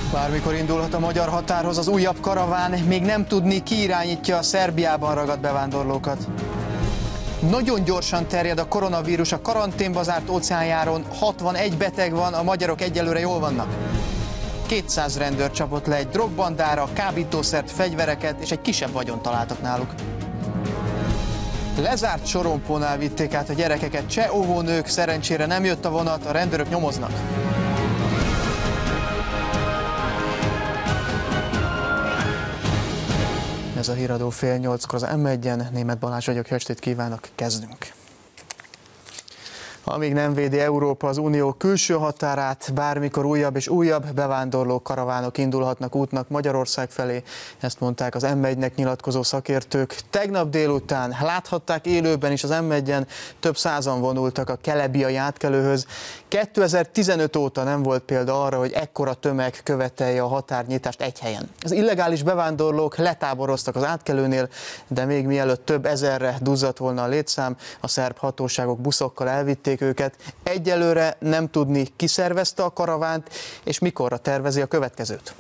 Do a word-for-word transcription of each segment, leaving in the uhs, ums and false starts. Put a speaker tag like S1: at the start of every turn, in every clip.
S1: Bármikor indulhat a magyar határhoz az újabb karaván, még nem tudni, ki irányítja a Szerbiában ragadt bevándorlókat. Nagyon gyorsan terjed a koronavírus a karanténba zárt óceánjáron, hatvanegy beteg van, a magyarok egyelőre jól vannak. kétszáz rendőr csapott le egy drogbandára, kábítószert, fegyvereket és egy kisebb vagyont találtak náluk. Lezárt sorompónál vitték át a gyerekeket cseh óvónők, szerencsére nem jött a vonat, a rendőrök nyomoznak. Ez a híradó fél nyolckor az em egyen, Németh Balázs vagyok, jó estét kívánok, kezdünk. Amíg nem védi Európa az unió külső határát, bármikor újabb és újabb bevándorló karavánok indulhatnak útnak Magyarország felé, ezt mondták az em egynek nyilatkozó szakértők. Tegnap délután láthatták élőben is az em egyen, több százan vonultak a kelebiai átkelőhöz. kétezer-tizenöt óta nem volt példa arra, hogy ekkora tömeg követelje a határnyitást egy helyen. Az illegális bevándorlók letáboroztak az átkelőnél, de még mielőtt több ezerre duzzadt volna a létszám, a szerb hatóságok buszokkal elvitték őket. Egyelőre nem tudni, ki szervezte a karavánt, és mikorra tervezi a következőt.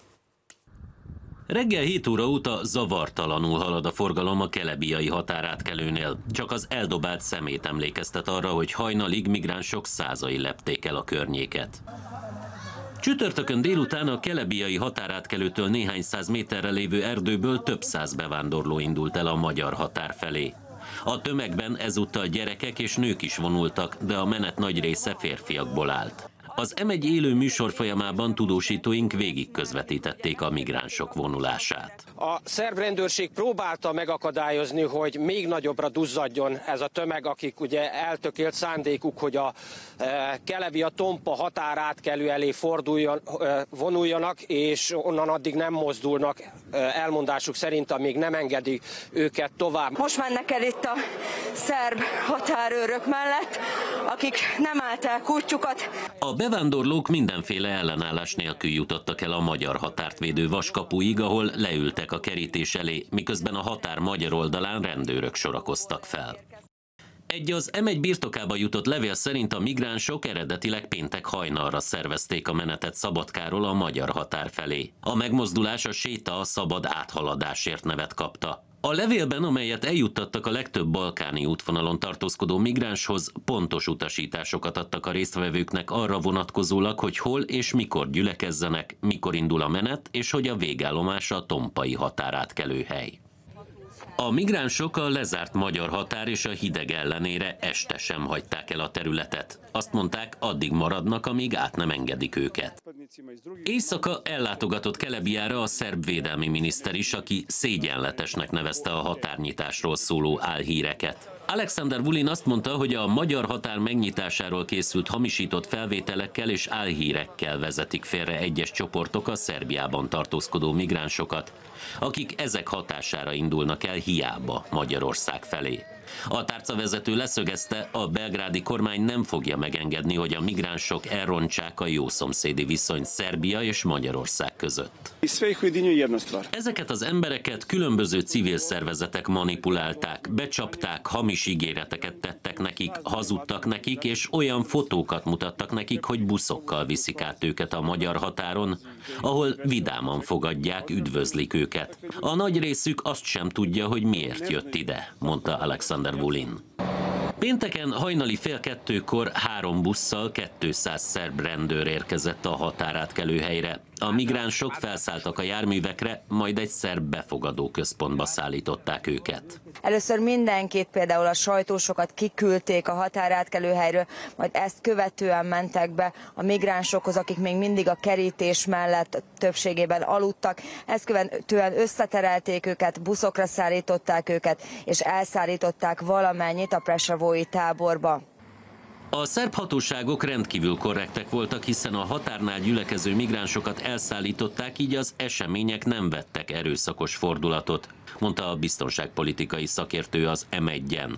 S2: Reggel hét óra óta zavartalanul halad a forgalom a kelebiai határátkelőnél. Csak az eldobált szemét emlékeztet arra, hogy hajnalig migránsok százai lepték el a környéket. Csütörtökön délután a kelebiai határátkelőtől néhány száz méterre lévő erdőből több száz bevándorló indult el a magyar határ felé. A tömegben ezúttal gyerekek és nők is vonultak, de a menet nagy része férfiakból állt. Az em egy élő műsor folyamában tudósítóink végig közvetítették a migránsok vonulását.
S3: A szerb rendőrség próbálta megakadályozni, hogy még nagyobbra duzzadjon ez a tömeg, akik ugye eltökélt szándékuk, hogy a e, Kelebia-Tompa határátkelő elé forduljon, e, vonuljanak, és onnan addig nem mozdulnak, e, elmondásuk szerint, amíg nem engedik őket tovább.
S4: Most mennek el itt a szerb határőrök mellett, akik nem állták útjukat.
S2: A bevándorlók mindenféle ellenállás nélkül jutottak el a magyar határt védő vaskapuig, ahol leültek a kerítés elé, miközben a határ magyar oldalán rendőrök sorakoztak fel. Egy az em egy birtokába jutott levél szerint a migránsok eredetileg péntek hajnalra szervezték a menetet Szabadkáról a magyar határ felé. A megmozdulás a séta a szabad áthaladásért nevet kapta. A levélben, amelyet eljuttattak a legtöbb balkáni útvonalon tartózkodó migránshoz, pontos utasításokat adtak a résztvevőknek arra vonatkozólag, hogy hol és mikor gyülekezzenek, mikor indul a menet, és hogy a végállomás a tompai határátkelőhely. A migránsok a lezárt magyar határ és a hideg ellenére este sem hagyták el a területet. Azt mondták, addig maradnak, amíg át nem engedik őket. Éjszaka ellátogatott Kelebiára a szerb védelmi miniszter is, aki szégyenletesnek nevezte a határnyitásról szóló álhíreket. Alexander Vulin azt mondta, hogy a magyar határ megnyitásáról készült hamisított felvételekkel és álhírekkel vezetik félre egyes csoportok a Szerbiában tartózkodó migránsokat, akik ezek hatására indulnak el hiába Magyarország felé. A tárcavezető leszögezte, a belgrádi kormány nem fogja megengedni, hogy a migránsok elrontsák a jószomszédi viszonyt Szerbia és Magyarország között. Ezeket az embereket különböző civil szervezetek manipulálták, becsapták, hamis ígéreteket tettek nekik, hazudtak nekik, és olyan fotókat mutattak nekik, hogy buszokkal viszik át őket a magyar határon, ahol vidáman fogadják, üdvözlik őket. A nagy részük azt sem tudja, hogy miért jött ide, mondta Alexander Vulin. Pénteken hajnali fél kettőkor három busszal kétszáz szerb rendőr érkezett a határátkelőhelyre. A migránsok felszálltak a járművekre, majd egy szerb befogadó központba szállították őket.
S4: Először mindenkit, például a sajtósokat kiküldték a határátkelőhelyről, majd ezt követően mentek be a migránsokhoz, akik még mindig a kerítés mellett többségében aludtak. Ezt követően összeterelték őket, buszokra szállították őket, és elszállították valamennyit a Presevói táborba.
S2: A szerb hatóságok rendkívül korrektek voltak, hiszen a határnál gyülekező migránsokat elszállították, így az események nem vettek erőszakos fordulatot, mondta a biztonságpolitikai szakértő az em egyen.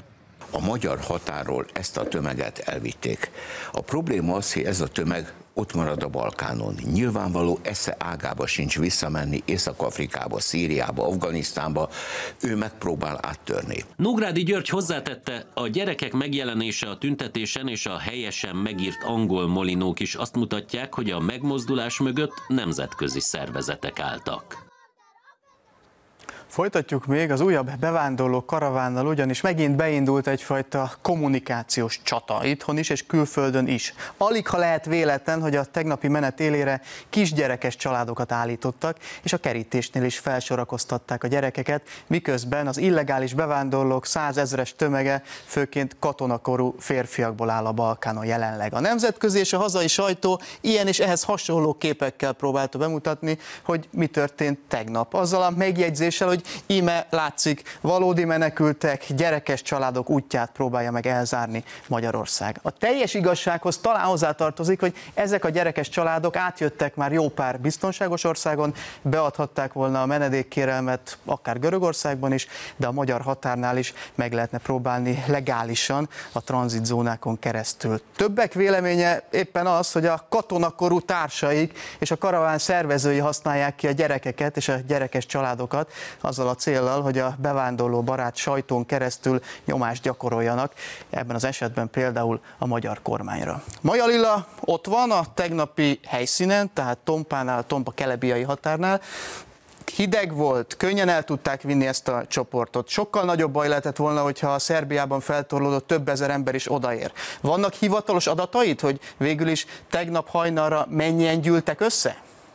S5: a magyar határól ezt a tömeget elvitték. A probléma az, hogy ez a tömeg ott marad a Balkánon. Nyilvánvaló esze ágába sincs visszamenni Észak-Afrikába, Szíriába, Afganisztánba, ő megpróbál áttörni.
S2: Nógrádi György hozzátette, a gyerekek megjelenése a tüntetésen és a helyesen megírt angol molinók is azt mutatják, hogy a megmozdulás mögött nemzetközi szervezetek álltak.
S1: Folytatjuk még az újabb bevándorló karavánnal, ugyanis megint beindult egyfajta kommunikációs csata itthon is és külföldön is. Alig ha lehet véletlen, hogy a tegnapi menet élére kisgyerekes családokat állítottak, és a kerítésnél is felsorakoztatták a gyerekeket, miközben az illegális bevándorlók százezres tömege főként katonakorú férfiakból áll a Balkánon jelenleg. A nemzetközi és a hazai sajtó ilyen és ehhez hasonló képekkel próbálta bemutatni, hogy mi történt tegnap. Azzal a megjegyzéssel, hogy íme látszik, valódi menekültek, gyerekes családok útját próbálja meg elzárni Magyarország. A teljes igazsághoz talán hozzátartozik, hogy ezek a gyerekes családok átjöttek már jó pár biztonságos országon, beadhatták volna a menedékkérelmet akár Görögországban is, de a magyar határnál is meg lehetne próbálni legálisan a tranzitzónákon keresztül. Többek véleménye éppen az, hogy a katonakorú társaik és a karaván szervezői használják ki a gyerekeket és a gyerekes családokat, azzal a céllal, hogy a bevándorló barát sajtón keresztül nyomást gyakoroljanak, ebben az esetben például a magyar kormányra. Maja Lilla ott van a tegnapi helyszínen, tehát Tompánál, Tompa-Kelebiai határnál. Hideg volt, könnyen el tudták vinni ezt a csoportot. Sokkal nagyobb baj lehetett volna, hogyha a Szerbiában feltorlódott több ezer ember is odaér. Vannak hivatalos adatait, hogy végül is tegnap hajnalra mennyien gyűltek össze?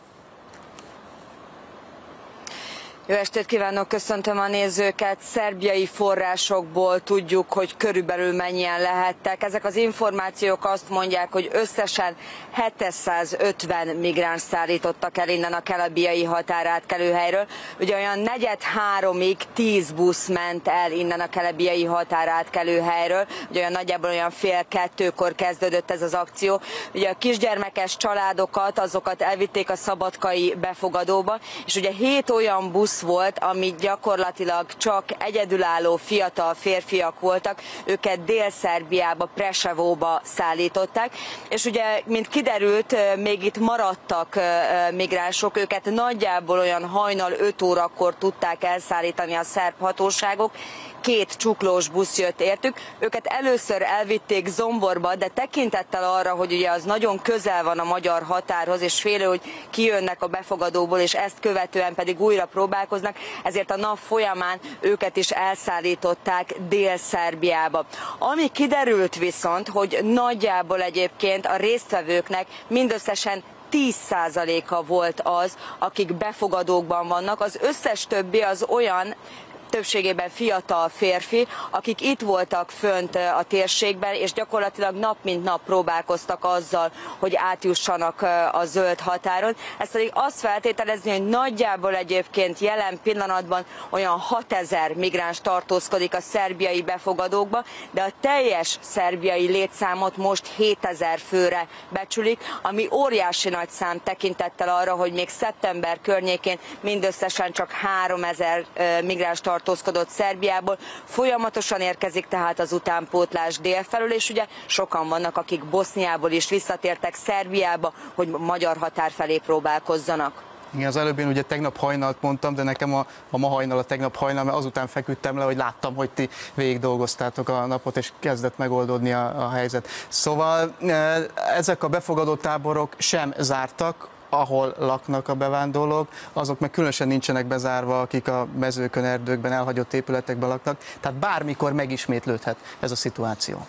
S4: Jó estét kívánok, köszöntöm a nézőket. Szerbiai forrásokból tudjuk, hogy körülbelül mennyien lehettek. Ezek az információk azt mondják, hogy összesen hétszázötven migráns szállítottak el innen a kelebiai határátkelőhelyről. Ugye olyan negyed háromig tíz busz ment el innen a kelebiai határátkelőhelyről. Ugye olyan nagyjából olyan fél kettőkor kezdődött ez az akció. Ugye a kisgyermekes családokat, azokat elvitték a szabadkai befogadóba, és ugye hét olyan busz volt, ami gyakorlatilag csak egyedülálló fiatal férfiak voltak, őket Dél-Szerbiába, Preševóba szállították, és ugye, mint kiderült, még itt maradtak migránsok, őket nagyjából olyan hajnal öt órakor tudták elszállítani a szerb hatóságok, két csuklós busz jött értük, őket először elvitték Zomborba, de tekintettel arra, hogy ugye az nagyon közel van a magyar határhoz, és félő, hogy kijönnek a befogadóból, és ezt követően pedig újra próbálkoznak, ezért a nap folyamán őket is elszállították Dél-Szerbiába. Ami kiderült viszont, hogy nagyjából egyébként a résztvevőknek mindösszesen tíz százaléka volt az, akik befogadókban vannak, az összes többi az olyan, többségében fiatal férfi, akik itt voltak fönt a térségben, és gyakorlatilag nap mint nap próbálkoztak azzal, hogy átjussanak a zöld határon. Ez pedig azt feltételezni, hogy nagyjából egyébként jelen pillanatban olyan hatezer migráns tartózkodik a szerbiai befogadókba, de a teljes szerbiai létszámot most hétezer főre becsülik, ami óriási nagy szám tekintettel arra, hogy még szeptember környékén mindösszesen csak háromezer migráns tartózkodik tartózkodott Szerbiából, folyamatosan érkezik tehát az utánpótlás délfelől, és ugye sokan vannak, akik Boszniából is visszatértek Szerbiába, hogy magyar határ felé próbálkozzanak.
S1: Igen, az előbb én ugye tegnap hajnalt mondtam, de nekem a, a ma hajnal a tegnap hajnal, mert azután feküdtem le, hogy láttam, hogy ti végig dolgoztátok a napot, és kezdett megoldódni a, a helyzet. Szóval ezek a befogadó táborok sem zártak, ahol laknak a bevándorlók, azok meg különösen nincsenek bezárva, akik a mezőkön, erdőkben, elhagyott épületekben laknak, tehát bármikor megismétlődhet ez a szituáció.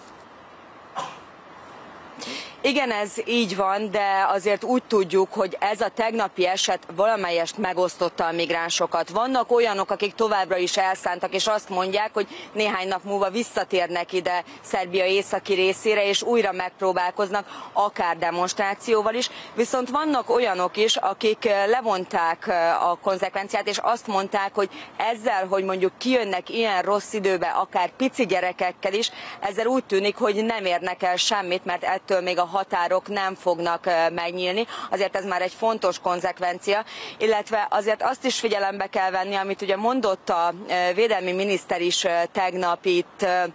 S4: Igen, ez így van, de azért úgy tudjuk, hogy ez a tegnapi eset valamelyest megosztotta a migránsokat. Vannak olyanok, akik továbbra is elszántak, és azt mondják, hogy néhány nap múlva visszatérnek ide Szerbia északi részére, és újra megpróbálkoznak, akár demonstrációval is. Viszont vannak olyanok is, akik levonták a konzekvenciát, és azt mondták, hogy ezzel, hogy mondjuk kijönnek ilyen rossz időbe, akár pici gyerekekkel is, ezzel úgy tűnik, hogy nem érnek el semmit, mert ettől még a határok nem fognak megnyílni, azért ez már egy fontos konzekvencia, illetve azért azt is figyelembe kell venni, amit ugye mondott a védelmi miniszter is tegnap itt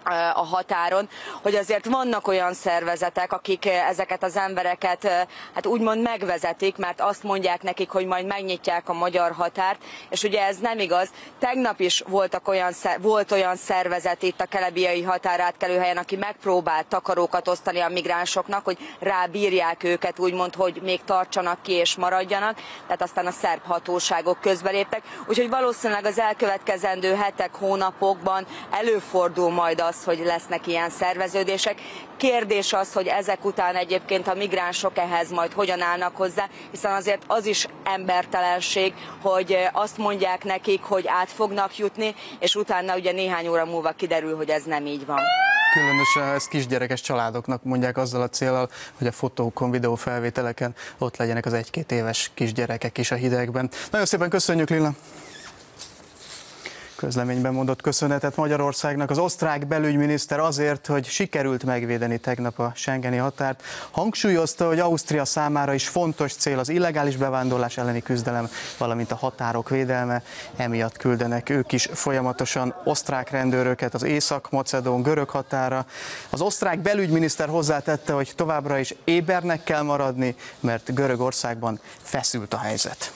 S4: a határon, hogy azért vannak olyan szervezetek, akik ezeket az embereket hát úgymond megvezetik, mert azt mondják nekik, hogy majd megnyitják a magyar határt, és ugye ez nem igaz. Tegnap is voltak olyan, volt olyan szervezet itt a kelebiai határátkelőhelyen, aki megpróbált takarókat osztani a migránsoknak, hogy rábírják őket, úgymond, hogy még tartsanak ki és maradjanak, tehát aztán a szerb hatóságok közbeléptek. Úgyhogy valószínűleg az elkövetkezendő hetek, hónapokban előfordul majd az, hogy lesznek ilyen szerveződések. Kérdés az, hogy ezek után egyébként a migránsok ehhez majd hogyan állnak hozzá, hiszen azért az is embertelenség, hogy azt mondják nekik, hogy át fognak jutni, és utána ugye néhány óra múlva kiderül, hogy ez nem így van.
S1: Különösen ezt kisgyerekes családoknak mondják azzal a céllal, hogy a fotókon, videófelvételeken ott legyenek az egy-két éves kisgyerekek is a hidegben. Nagyon szépen köszönjük, Lilla! Közleményben mondott köszönetet Magyarországnak az osztrák belügyminiszter azért, hogy sikerült megvédeni tegnap a schengeni határt. Hangsúlyozta, hogy Ausztria számára is fontos cél az illegális bevándorlás elleni küzdelem, valamint a határok védelme. Emiatt küldenek ők is folyamatosan osztrák rendőröket az észak-macedón görög határa. Az osztrák belügyminiszter hozzátette, hogy továbbra is ébernek kell maradni, mert Görögországban feszült a helyzet.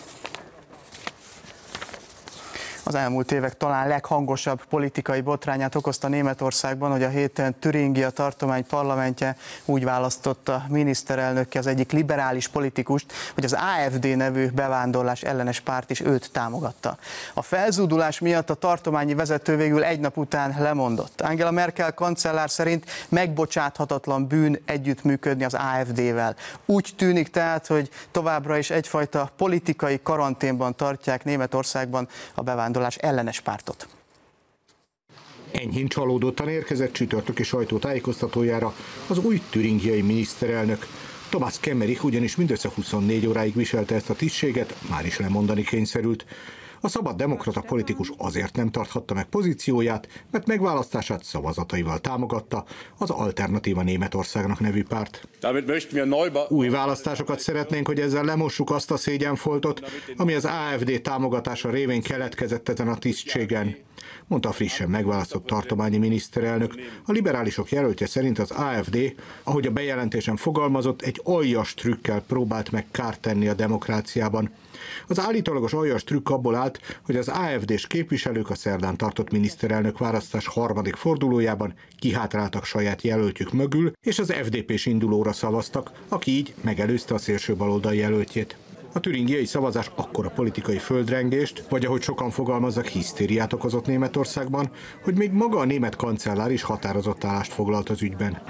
S1: Az elmúlt évek talán leghangosabb politikai botrányát okozta Németországban, hogy a héten Türingia tartomány parlamentje úgy választotta miniszterelnökké az egyik liberális politikust, hogy az á ef dé nevű bevándorlás ellenes párt is őt támogatta. A felzúdulás miatt a tartományi vezető végül egy nap után lemondott. Angela Merkel kancellár szerint megbocsáthatatlan bűn együttműködni az á ef dével. Úgy tűnik tehát, hogy továbbra is egyfajta politikai karanténban tartják Németországban a bevándorlás ellenes pártot.
S6: Enyhén csalódottan érkezett csütörtöki sajtótájékoztatójára az új türingiai miniszterelnök. Thomas Kemmerich ugyanis mindössze huszonnégy óráig viselte ezt a tisztséget, már is lemondani kényszerült. A szabad demokrata politikus azért nem tarthatta meg pozícióját, mert megválasztását szavazataival támogatta az Alternatíva Németországnak nevű párt. Új választásokat szeretnénk, hogy ezzel lemossuk azt a szégyenfoltot, ami az á ef dé támogatása révén keletkezett ezen a tisztségen, mondta a frissen megválasztott tartományi miniszterelnök. A liberálisok jelöltje szerint az á ef dé, ahogy a bejelentésen fogalmazott, egy aljas trükkel próbált meg kárt tenni a demokráciában. Az állítólagos aljas trükk abból állt, hogy az á ef dés képviselők a szerdán tartott miniszterelnök választás harmadik fordulójában kihátráltak saját jelöltjük mögül, és az ef dé pés indulóra szavaztak, aki így megelőzte a szélső baloldal jelöltjét. A türingiai szavazás akkora politikai földrengést, vagy ahogy sokan fogalmazzak, hisztériát okozott Németországban, hogy még maga a német kancellár is határozott állást foglalt az ügyben.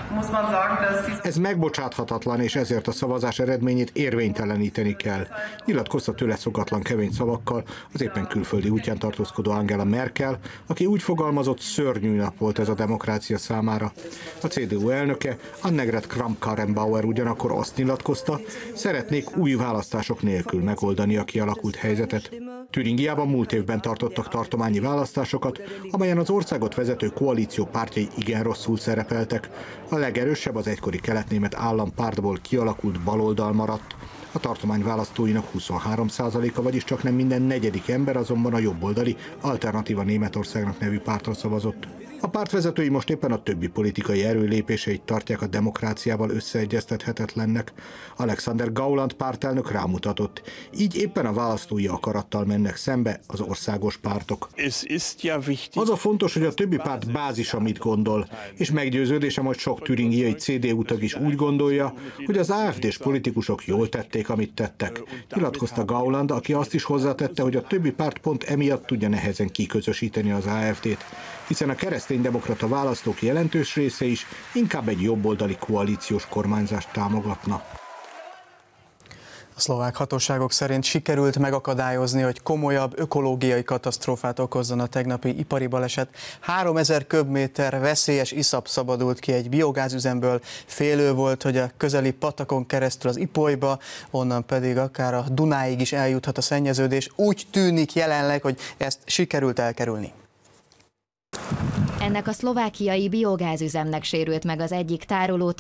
S6: Ez megbocsáthatatlan, és ezért a szavazás eredményét érvényteleníteni kell, nyilatkozta tőle szokatlan kemény szavakkal az éppen külföldi útján tartózkodó Angela Merkel, aki úgy fogalmazott, szörnyű nap volt ez a demokrácia számára. A cé dé u elnöke, Annegret Kramp-Karrenbauer ugyanakkor azt nyilatkozta, szeretnék új választások nélkül megoldani a kialakult helyzetet. Türingiában múlt évben tartottak tartományi választásokat, amelyen az országot vezető koalíció pártjai igen rosszul szerepeltek. A legerősebb az egykori keletnémet állampártból kialakult baloldal maradt. A tartomány választóinak huszonhárom százaléka, vagyis csak nem minden negyedik ember azonban a jobboldali Alternatíva Németországnak nevű pártra szavazott. A pártvezetői most éppen a többi politikai erő lépéseit tartják a demokráciával összeegyeztethetetlennek. Alexander Gauland pártelnök rámutatott. Így éppen a választói akarattal mennek szembe az országos pártok. Az a fontos, hogy a többi párt bázisa mit gondol, és meggyőződésem, hogy sok türingiai cé dé u tag is úgy gondolja, hogy az á ef dés politikusok jól tették, amit tettek. Nyilatkozta Gauland, aki azt is hozzátette, hogy a többi párt pont emiatt tudja nehezen kiközösíteni az á ef dét, hiszen a kereszténydemokrata választók jelentős része is inkább egy jobboldali koalíciós kormányzást támogatna.
S1: A szlovák hatóságok szerint sikerült megakadályozni, hogy komolyabb ökológiai katasztrófát okozzon a tegnapi ipari baleset. háromezer köbméter veszélyes iszap szabadult ki egy biogázüzemből. Félő volt, hogy a közeli patakon keresztül az Ipolyba, onnan pedig akár a Dunáig is eljuthat a szennyeződés. Úgy tűnik jelenleg, hogy ezt sikerült elkerülni.
S7: Ennek a szlovákiai biogázüzemnek sérült meg az egyik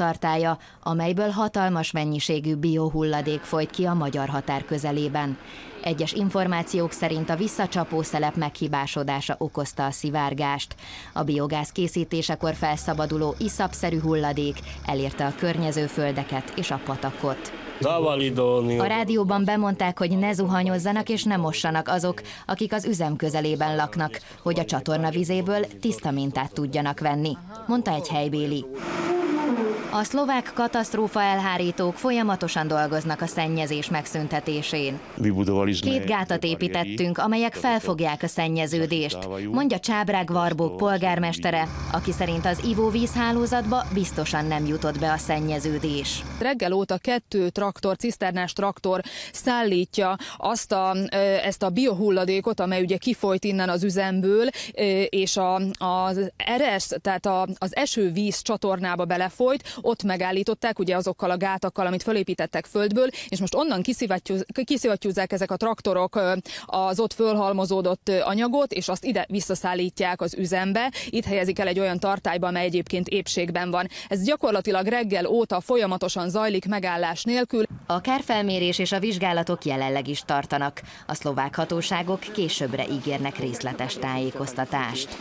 S7: tárolótartálya, amelyből hatalmas mennyiségű biohulladék folyt ki a magyar határ közelében. Egyes információk szerint a visszacsapó szelep meghibásodása okozta a szivárgást. A biogáz készítésekor felszabaduló iszapszerű hulladék elérte a környező földeket és a patakot. A rádióban bemondták, hogy ne zuhanyozzanak és ne mossanak azok, akik az üzem közelében laknak, hogy a csatorna vizéből tiszta mintát tudjanak venni, mondta egy helybéli. A szlovák katasztrófa elhárítók folyamatosan dolgoznak a szennyezés megszüntetésén. Két gátat építettünk, amelyek felfogják a szennyeződést, mondja Csábrág Varbók polgármestere, aki szerint az ivóvízhálózatba biztosan nem jutott be a szennyeződés.
S8: Reggel óta kettő traktor, ciszternás traktor szállítja azt a, ezt a biohulladékot, amely ugye kifolyt innen az üzemből, és a, az eresz, tehát a, az esővíz csatornába belefolyt, ott megállították ugye azokkal a gátakkal, amit fölépítettek földből, és most onnan kiszivattyúzzák ezek a traktorok az ott fölhalmozódott anyagot, és azt ide visszaszállítják az üzembe. Itt helyezik el egy olyan tartályba, amely egyébként épségben van. Ez gyakorlatilag reggel óta folyamatosan zajlik megállás nélkül.
S7: A kárfelmérés és a vizsgálatok jelenleg is tartanak. A szlovák hatóságok későbbre ígérnek részletes tájékoztatást.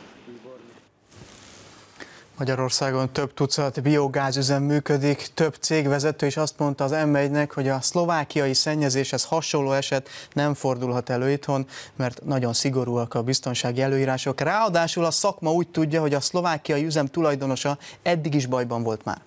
S1: Magyarországon több tucat biogázüzem működik, több cégvezető is azt mondta az em egynek, hogy a szlovákiai szennyezéshez hasonló eset nem fordulhat elő itthon, mert nagyon szigorúak a biztonsági előírások. Ráadásul a szakma úgy tudja, hogy a szlovákiai üzem tulajdonosa eddig is bajban volt már.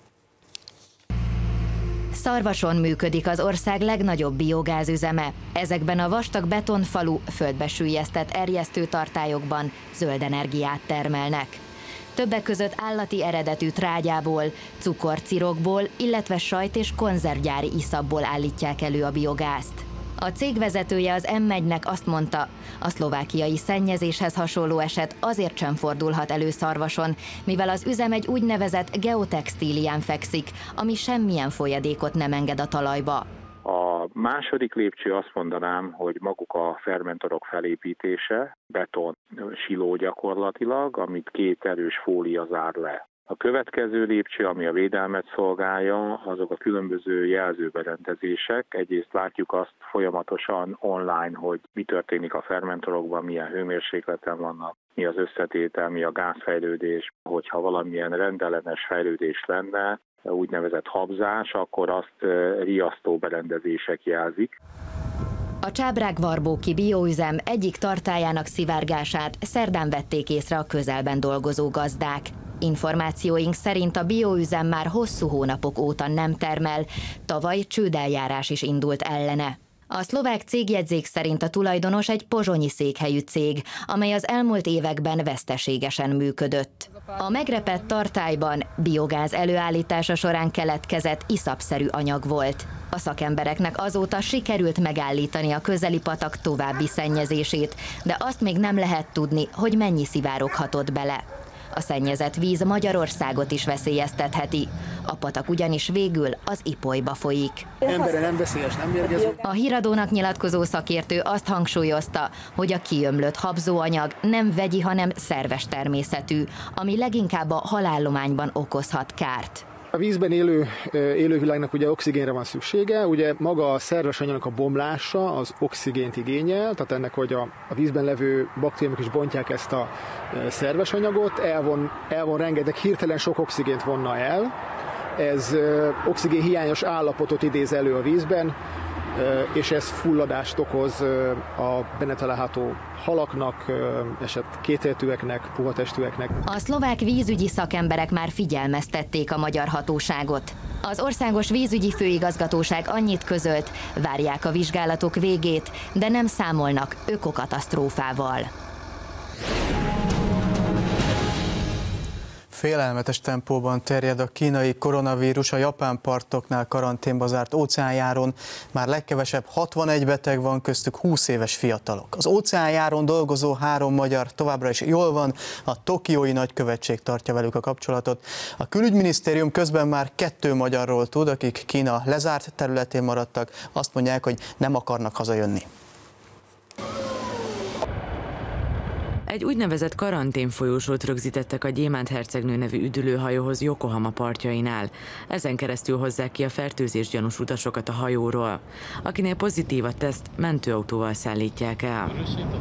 S7: Szarvason működik az ország legnagyobb biogázüzeme. Ezekben a vastag betonfalú, földbe süllyesztett erjesztőtartályokban zöld energiát termelnek. Többek között állati eredetű trágyából, cukorcirokból, illetve sajt- és konzervgyári iszapból állítják elő a biogázt. A cég vezetője az em egynek azt mondta, a szlovákiai szennyezéshez hasonló eset azért sem fordulhat elő Szarvason, mivel az üzem egy úgynevezett geotextílián fekszik, ami semmilyen folyadékot nem enged a talajba.
S9: A második lépcső azt mondanám, hogy maguk a fermentorok felépítése, beton siló gyakorlatilag, amit két erős fólia zár le. A következő lépcső, ami a védelmet szolgálja, azok a különböző jelzőberendezések. Egyrészt látjuk azt folyamatosan online, hogy mi történik a fermentorokban, milyen hőmérsékleten vannak, mi az összetétel, mi a gázfejlődés. Hogyha valamilyen rendellenes fejlődés lenne, úgynevezett habzás, akkor azt riasztó berendezések jelzik.
S7: A Csábrág-Varbóki bioüzem egyik tartályának szivárgását szerdán vették észre a közelben dolgozó gazdák. Információink szerint a bioüzem már hosszú hónapok óta nem termel, tavaly csődeljárás is indult ellene. A szlovák cégjegyzék szerint a tulajdonos egy pozsonyi székhelyű cég, amely az elmúlt években veszteségesen működött. A megrepett tartályban biogáz előállítása során keletkezett iszapszerű anyag volt. A szakembereknek azóta sikerült megállítani a közeli patak további szennyezését, de azt még nem lehet tudni, hogy mennyi szivároghatott bele. A szennyezett víz Magyarországot is veszélyeztetheti. A patak ugyanis végül az Ipolyba folyik.
S10: Emberre nem veszélyes, nem mérgező.
S7: A Híradónak nyilatkozó szakértő azt hangsúlyozta, hogy a kiömlött habzóanyag nem vegyi, hanem szerves természetű, ami leginkább a halállományban okozhat kárt.
S10: A vízben élő élővilágnak ugye oxigénre van szüksége, ugye maga a szerves anyagnak a bomlása az oxigént igényel, tehát ennek, hogy a, a vízben levő baktériumok is bontják ezt a szerves anyagot, elvon, elvon rengeteg, hirtelen sok oxigént vonna el, ez oxigénhiányos állapotot idéz elő a vízben, és ez fulladást okoz a benne található halaknak, eset kétéltűeknek, puhatestűeknek.
S7: A szlovák vízügyi szakemberek már figyelmeztették a magyar hatóságot. Az Országos Vízügyi Főigazgatóság annyit közölt, várják a vizsgálatok végét, de nem számolnak ökokatasztrófával.
S1: Félelmetes tempóban terjed a kínai koronavírus a japán partoknál karanténba zárt óceánjáron. Már legkevesebb hatvanegy beteg van, köztük húsz éves fiatalok. Az óceánjáron dolgozó három magyar továbbra is jól van, a tokiói nagykövetség tartja velük a kapcsolatot. A külügyminisztérium közben már kettő magyarról tud, akik Kína lezárt területén maradtak, azt mondják, hogy nem akarnak hazajönni.
S11: Egy úgynevezett karanténfolyósót rögzítettek a Gyémánt hercegnő nevű üdülőhajóhoz Yokohama partjainál. Ezen keresztül hozzák ki a fertőzés gyanús utasokat a hajóról. Akinél pozitív a teszt, mentőautóval szállítják el.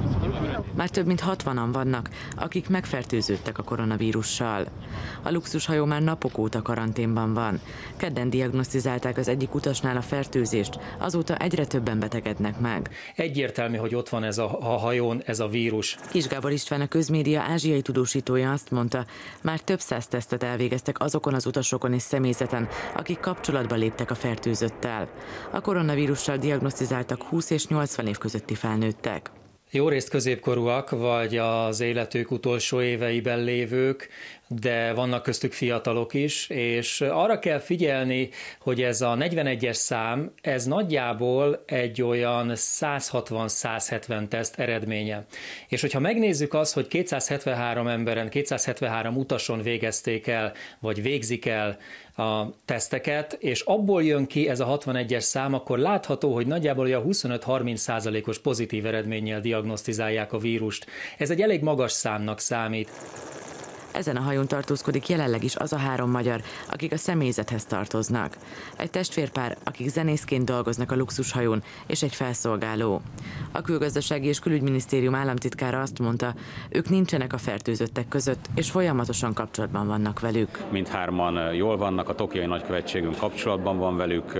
S11: Már több mint hatvanan vannak, akik megfertőződtek a koronavírussal. A luxushajó már napok óta karanténban van. Kedden diagnosztizálták az egyik utasnál a fertőzést, azóta egyre többen betegednek meg.
S12: Egyértelmű, hogy ott van ez a, a hajón ez a vírus.
S11: Kis Gábor István, a Közmédia ázsiai tudósítója azt mondta, már több száz tesztet elvégeztek azokon az utasokon és személyzeten, akik kapcsolatba léptek a fertőzöttel. A koronavírussal diagnosztizáltak húsz és nyolcvan év közötti felnőttek.
S12: Jó részt középkorúak, vagy az életük utolsó éveiben lévők, de vannak köztük fiatalok is, és arra kell figyelni, hogy ez a negyvenegyes szám, ez nagyjából egy olyan száz hatvan száz hetven teszt eredménye. És hogyha megnézzük azt, hogy kétszázhetvenhárom emberen, kétszázhetvenhárom utason végezték el, vagy végzik el a teszteket, és abból jön ki ez a hatvanegyes szám, akkor látható, hogy nagyjából olyan huszonöt-harminc százalékos pozitív eredménnyel diagnosztizálják a vírust. Ez egy elég magas számnak számít.
S11: Ezen a hajón tartózkodik jelenleg is az a három magyar, akik a személyzethez tartoznak. Egy testvérpár, akik zenészként dolgoznak a luxushajón, és egy felszolgáló. A Külgazdasági és Külügyminisztérium államtitkára azt mondta, ők nincsenek a fertőzöttek között, és folyamatosan kapcsolatban vannak velük.
S13: Mindhárman jól vannak, a tokiai nagykövetségünk kapcsolatban van velük,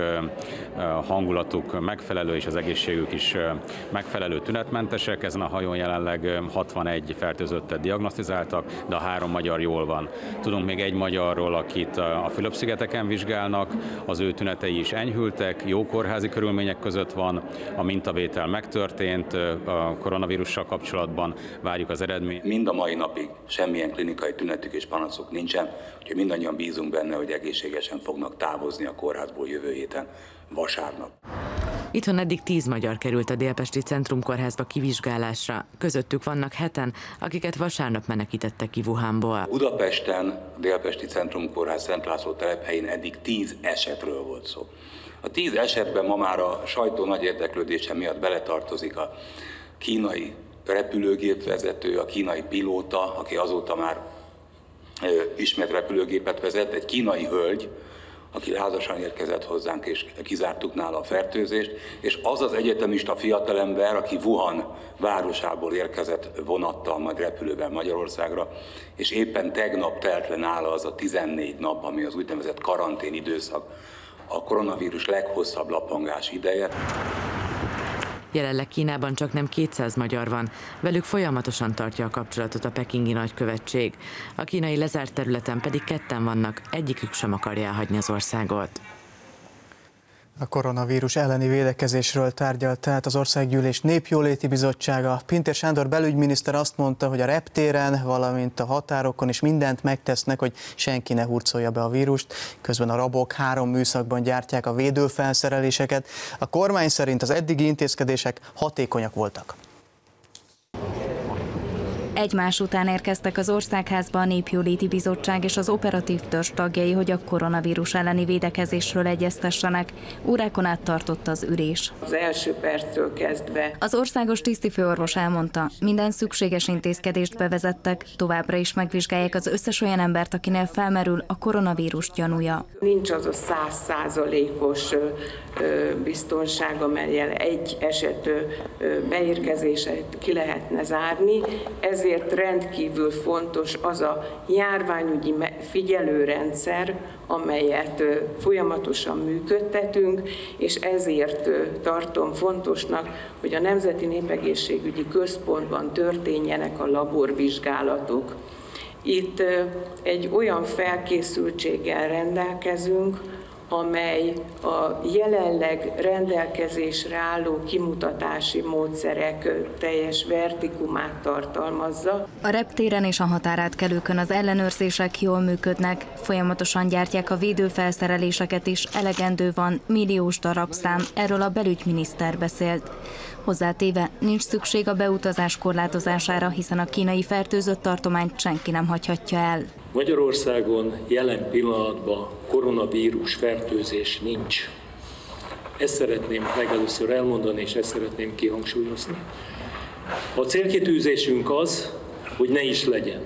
S13: a hangulatuk megfelelő, és az egészségük is megfelelő, tünetmentesek. Ezen a hajón jelenleg hatvanegy fertőzöttet diagnosztizáltak, de a három magyar jól van. Tudunk még egy magyarról, akit a Fülöp-szigeteken vizsgálnak, az ő tünetei is enyhültek, jó kórházi körülmények között van, a mintavétel megtörtént, a koronavírussal kapcsolatban várjuk az eredményt.
S14: Mind a mai napig semmilyen klinikai tünetük és panaszuk nincsen, úgyhogy mindannyian bízunk benne, hogy egészségesen fognak távozni a kórházból jövő héten, vasárnap.
S11: Itthon eddig tíz magyar került a Délpesti Centrumkórházba kivizsgálásra. Közöttük vannak heten, akiket vasárnap menekítettek ki Wuhanból.
S14: Budapesten, a Délpesti Centrumkórház Szent László telephelyén eddig tíz esetről volt szó. A tíz esetben ma már a sajtó nagy érdeklődése miatt beletartozik a kínai repülőgépvezető, a kínai pilóta, aki azóta már ö, ismét repülőgépet vezet, egy kínai hölgy, aki lázasan érkezett hozzánk, és kizártuk nála a fertőzést, és az az egyetemista fiatalember, aki Wuhan városából érkezett vonattal, majd repülővel Magyarországra, és éppen tegnap telt le nála az a tizennégy nap, ami az úgynevezett karantén időszak, a koronavírus leghosszabb lapangás ideje.
S11: Jelenleg Kínában csak nem kétszáz magyar van, velük folyamatosan tartja a kapcsolatot a pekingi nagykövetség. A kínai lezárt területen pedig ketten vannak, egyikük sem akarja elhagyni az országot.
S1: A koronavírus elleni védekezésről tárgyalt tehát az Országgyűlés Népjóléti Bizottsága. Pintér Sándor belügyminiszter azt mondta, hogy a reptéren, valamint a határokon is mindent megtesznek, hogy senki ne hurcolja be a vírust. Közben a rabok három műszakban gyártják a védőfelszereléseket. A kormány szerint az eddigi intézkedések hatékonyak voltak.
S15: Egymás után érkeztek az Országházba a Népjóléti Bizottság és az operatív törzs tagjai, hogy a koronavírus elleni védekezésről egyeztessenek. Órákon át tartott az ülés.
S16: Az első perctől kezdve.
S15: Az országos tisztifőorvos elmondta, minden szükséges intézkedést bevezettek, továbbra is megvizsgálják az összes olyan embert, akinél felmerül a koronavírus gyanúja.
S16: Nincs az a száz százalékos biztonság, amellyel egy eset beérkezését ki lehetne zárni. Ezért rendkívül fontos az a járványügyi figyelőrendszer, amelyet folyamatosan működtetünk, és ezért tartom fontosnak, hogy a Nemzeti Népegészségügyi Központban történjenek a laborvizsgálatok. Itt egy olyan felkészültséggel rendelkezünk, amely a jelenleg rendelkezésre álló kimutatási módszerek teljes vertikumát tartalmazza.
S15: A reptéren és a határátkelőkön az ellenőrzések jól működnek, folyamatosan gyártják a védőfelszereléseket is, elegendő van, milliós darabszám, erről a belügyminiszter beszélt. Hozzátéve, nincs szükség a beutazás korlátozására, hiszen a kínai fertőzött tartományt senki nem hagyhatja el.
S17: Magyarországon jelen pillanatban koronavírus fertőzés nincs. Ezt szeretném legelőször elmondani, és ezt szeretném kihangsúlyozni. A célkitűzésünk az, hogy ne is legyen.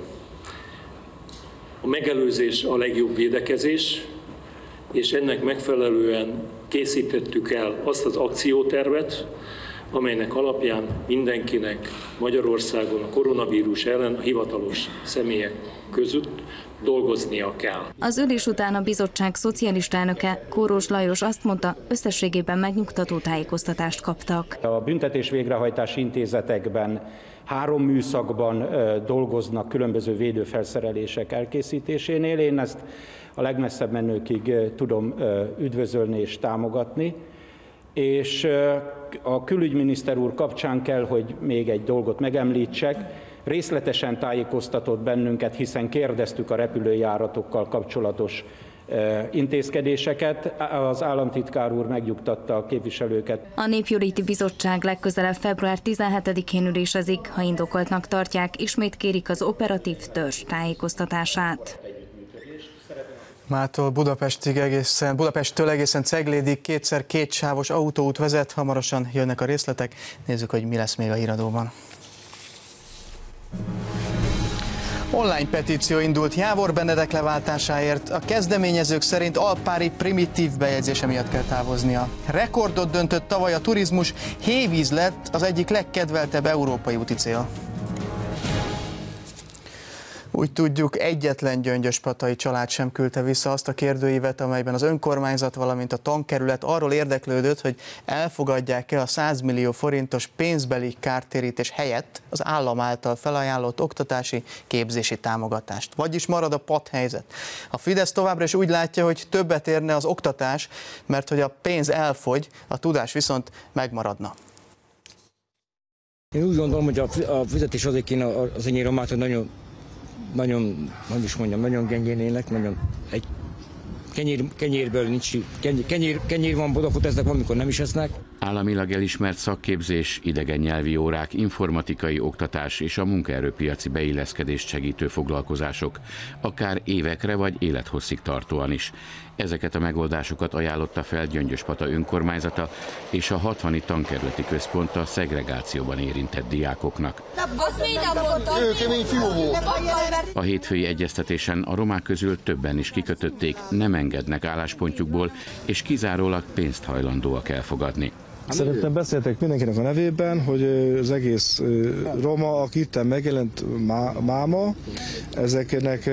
S17: A megelőzés a legjobb védekezés, és ennek megfelelően készítettük el azt az akciótervet, amelynek alapján mindenkinek Magyarországon a koronavírus ellen a hivatalos személyek között dolgoznia kell.
S15: Az ülés után a bizottság szocialista elnöke, Kórós Lajos azt mondta, összességében megnyugtató tájékoztatást kaptak.
S18: A büntetés végrehajtási intézetekben három műszakban dolgoznak különböző védőfelszerelések elkészítésénél. Én ezt a legmesszebb menőkig tudom üdvözölni és támogatni. És a külügyminiszter úr kapcsán kell, hogy még egy dolgot megemlítsek. Részletesen tájékoztatott bennünket, hiszen kérdeztük a repülőjáratokkal kapcsolatos intézkedéseket. Az államtitkár úr megnyugtatta a képviselőket.
S15: A Népjóléti Bizottság legközelebb február tizenhetedikén ülésezik, ha indokoltnak tartják, ismét kérik az operatív törzs tájékoztatását.
S1: Mától Budapestig egészen, Budapesttől egészen Ceglédig kétszer kétsávos autóút vezet, hamarosan jönnek a részletek. Nézzük, hogy mi lesz még a híradóban. Online petíció indult Jávor Benedek leváltásáért. A kezdeményezők szerint Alpári primitív bejegyzése miatt kell távoznia. Rekordot döntött tavaly a turizmus, hévíz lett az egyik legkedveltebb európai úti cél. Úgy tudjuk, egyetlen gyöngyöspatai család sem küldte vissza azt a kérdőívet, amelyben az önkormányzat, valamint a tankerület arról érdeklődött, hogy elfogadják-e a száz millió forintos pénzbeli kártérítés helyett az állam által felajánlott oktatási, képzési támogatást. Vagyis marad a patthelyzet. A Fidesz továbbra is úgy látja, hogy többet érne az oktatás, mert hogy a pénz elfogy, a tudás viszont megmaradna.
S19: Én úgy gondolom, hogy a fizetés azért kéne az enyém romát, hogy nagyon nagyon, hogy is mondjam, nagyon gyengén élnek, nagyon egy kenyér, kenyérből nincs, kenyér, kenyér, kenyér van, bodafut ezek van, amikor nem is esznek.
S20: Államilag elismert szakképzés, idegen nyelvi órák, informatikai oktatás és a munkaerőpiaci beilleszkedést segítő foglalkozások, akár évekre vagy élethosszig tartóan is. Ezeket a megoldásokat ajánlotta fel Gyöngyöspata önkormányzata és a hatvani tankerületi központ a szegregációban érintett diákoknak. A hétfői egyeztetésen a romák közül többen is kikötötték, nem engednek álláspontjukból, és kizárólag pénzt hajlandóak elfogadni.
S21: Szerintem beszéltek mindenkinek a nevében, hogy az egész roma, aki itt megjelent máma, ezeknek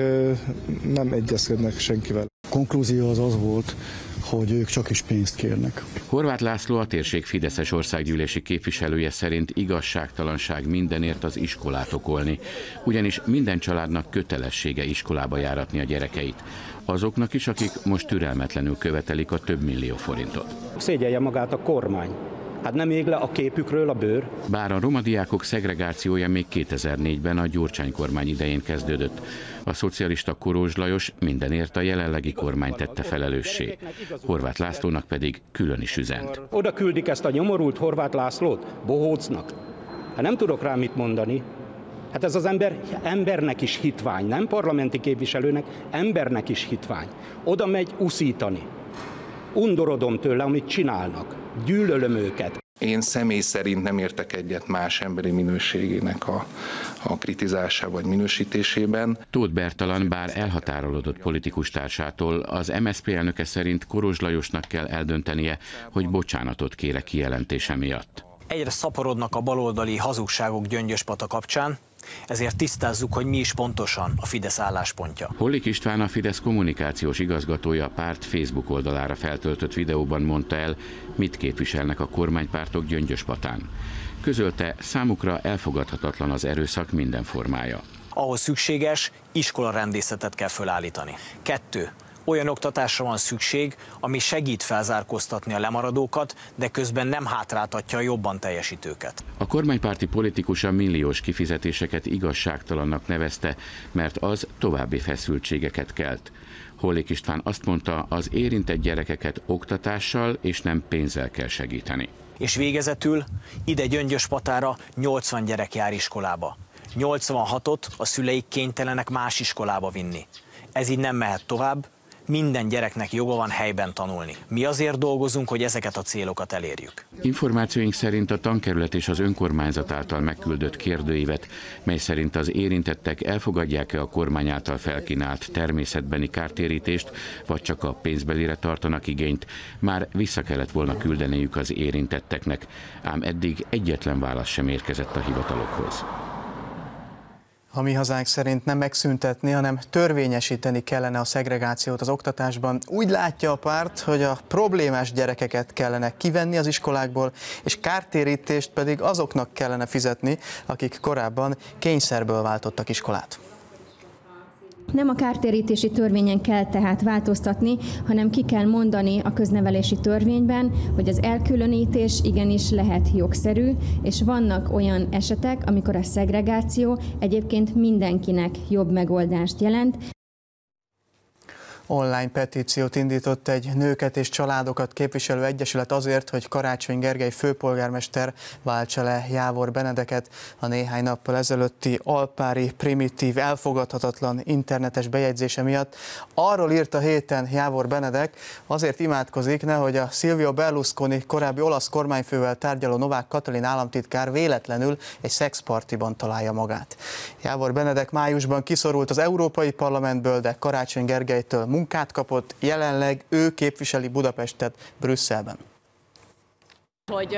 S21: nem egyezkednek senkivel.
S22: A konklúzió az az volt, hogy ők csak is pénzt kérnek.
S20: Horváth László, a térség fideszes országgyűlési képviselője szerint igazságtalanság mindenért az iskolát okolni, ugyanis minden családnak kötelessége iskolába járatni a gyerekeit. Azoknak is, akik most türelmetlenül követelik a több millió forintot.
S18: Szégyelje magát a kormány. Hát nem ég le a képükről a bőr.
S20: Bár a roma diákok szegregációja még kétezer-négyben a Gyurcsány kormány idején kezdődött. A szocialista Kórós Lajos mindenért a jelenlegi kormány tette felelőssé. Horváth Lászlónak pedig külön is üzent.
S18: Oda küldik ezt a nyomorult Horváth Lászlót bohócnak. Hát nem tudok rá mit mondani. Hát ez az ember embernek is hitvány, nem parlamenti képviselőnek, embernek is hitvány. Oda megy uszítani. Undorodom tőle, amit csinálnak. Gyűlölöm őket.
S23: Én személy szerint nem értek egyet más emberi minőségének a, a kritizása vagy minősítésében.
S20: Tóth Bertalan, bár elhatárolódott politikus társától, az em es zé pé elnöke szerint Kórós Lajosnak kell eldöntenie, hogy bocsánatot kér kijelentése miatt.
S24: Egyre szaporodnak a baloldali hazugságok Gyöngyöspata kapcsán, ezért tisztázzuk, hogy mi is pontosan a Fidesz álláspontja.
S20: Hollik István, a Fidesz kommunikációs igazgatója, a párt Facebook oldalára feltöltött videóban mondta el, mit képviselnek a kormánypártok Gyöngyöspatán. Közölte, számukra elfogadhatatlan az erőszak minden formája.
S24: Ahhoz szükséges, iskolarendészetet kell fölállítani. Kettő. Olyan oktatásra van szükség, ami segít felzárkóztatni a lemaradókat, de közben nem hátráltatja a jobban teljesítőket.
S20: A kormánypárti politikus a milliós kifizetéseket igazságtalannak nevezte, mert az további feszültségeket kelt. Hollik István azt mondta, az érintett gyerekeket oktatással és nem pénzzel kell segíteni.
S24: És végezetül ide Gyöngyöspatára nyolcvan gyerek jár iskolába. nyolcvanhatot a szüleik kénytelenek más iskolába vinni. Ez így nem mehet tovább, Minden gyereknek joga van helyben tanulni. Mi azért dolgozunk, hogy ezeket a célokat elérjük.
S20: Információink szerint a tankerület és az önkormányzat által megküldött kérdőívet, mely szerint az érintettek elfogadják-e a kormány által felkínált természetbeni kártérítést, vagy csak a pénzbelire tartanak igényt, már vissza kellett volna küldeniük az érintetteknek, ám eddig egyetlen válasz sem érkezett a hivatalokhoz.
S1: A Mi Hazánk szerint nem megszüntetni, hanem törvényesíteni kellene a szegregációt az oktatásban. Úgy látja a párt, hogy a problémás gyerekeket kellene kivenni az iskolákból, és kártérítést pedig azoknak kellene fizetni, akik korábban kényszerből váltottak iskolát.
S2: Nem a kártérítési törvényen kell tehát változtatni, hanem ki kell mondani a köznevelési törvényben, hogy az elkülönítés igenis lehet jogszerű, és vannak olyan esetek, amikor a szegregáció egyébként mindenkinek jobb megoldást jelent.
S1: Online petíciót indított egy nőket és családokat képviselő egyesület azért, hogy Karácsony Gergely főpolgármester váltsa le Jávor Benedeket a néhány nappal ezelőtti alpári, primitív, elfogadhatatlan internetes bejegyzése miatt. Arról írt a héten Jávor Benedek, azért imádkozik, nehogy a Silvio Berlusconi korábbi olasz kormányfővel tárgyaló Novák Katalin államtitkár véletlenül egy szexpartiban találja magát. Jávor Benedek májusban kiszorult az Európai Parlamentből, de Karácsony Gergelytől munkát kapott, jelenleg ő képviseli Budapestet Brüsszelben.
S3: Hogy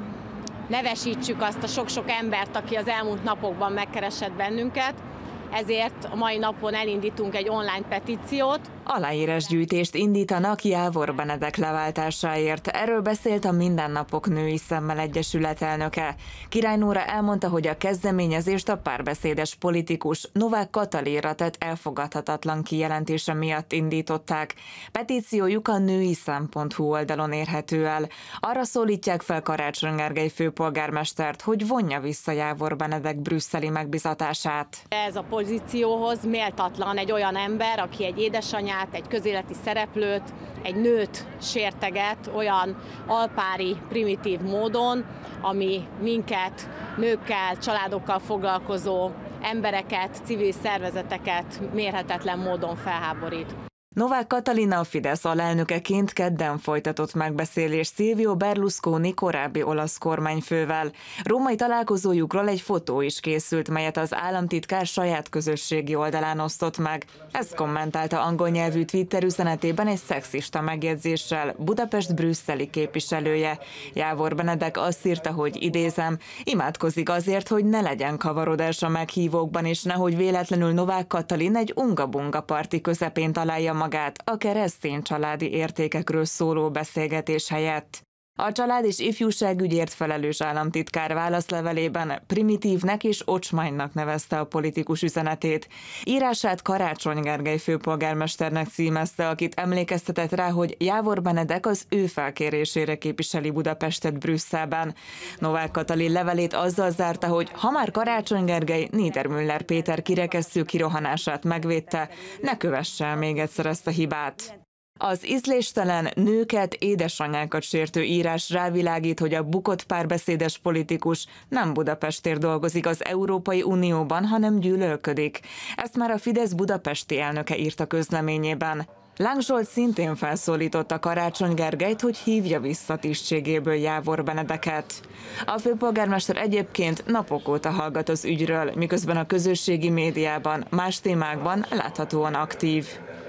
S3: nevesítsük azt a sok-sok embert, aki az elmúlt napokban megkeresett bennünket, ezért a mai napon elindítunk egy online petíciót.
S4: Aláírásgyűjtést indítanak Jávor Benedek leváltásáért. Erről beszélt a Mindennapok Női Szemmel Egyesület elnöke. Király Nóra elmondta, hogy a kezdeményezést a párbeszédes politikus Novák Katalinra tett elfogadhatatlan kijelentése miatt indították. Petíciójuk a női szem pont hu oldalon érhető el. Arra szólítják fel Karácsony Gergely főpolgármestert, hogy vonja vissza Jávor Benedek brüsszeli megbizatását.
S3: Ez a pozícióhoz méltatlan egy olyan ember, aki egy édesanyát, egy közéleti szereplőt, egy nőt sérteget olyan alpári, primitív módon, ami minket, nőkkel, családokkal foglalkozó embereket, civil szervezeteket mérhetetlen módon felháborít.
S4: Novák Katalin a Fidesz alelnökeként kedden folytatott megbeszélés Silvio Berlusconi korábbi olasz kormányfővel. Római találkozójukról egy fotó is készült, melyet az államtitkár saját közösségi oldalán osztott meg. Ezt kommentálta angol nyelvű Twitter üzenetében egy szexista megjegyzéssel Budapest brüsszeli képviselője. Jávor Benedek azt írta, hogy idézem, imádkozik azért, hogy ne legyen kavarodás a meghívókban, és nehogy véletlenül Novák Katalin egy unga-bunga parti közepén találja magát a keresztény családi értékekről szóló beszélgetés helyett. A család és ifjúságügyért felelős államtitkár válaszlevelében primitívnek és ocsmánynak nevezte a politikus üzenetét. Írását Karácsony Gergely főpolgármesternek címezte, akit emlékeztetett rá, hogy Jávor Benedek az ő felkérésére képviseli Budapestet Brüsszelben. Novák Katalin levelét azzal zárta, hogy ha már Karácsony Gergely Niedermüller Péter kirekesztő kirohanását megvédte, ne kövesse el még egyszer ezt a hibát. Az ízléstelen, nőket, édesanyákat sértő írás rávilágít, hogy a bukott párbeszédes politikus nem Budapestért dolgozik az Európai Unióban, hanem gyűlölködik. Ezt már a Fidesz budapesti elnöke írta közleményében. Láng Zsolt szintén felszólította Karácsony Gergelyt, hogy hívja vissza tisztségéből Jávor Benedeket. A főpolgármester egyébként napok óta hallgat az ügyről, miközben a közösségi médiában, más témákban láthatóan aktív.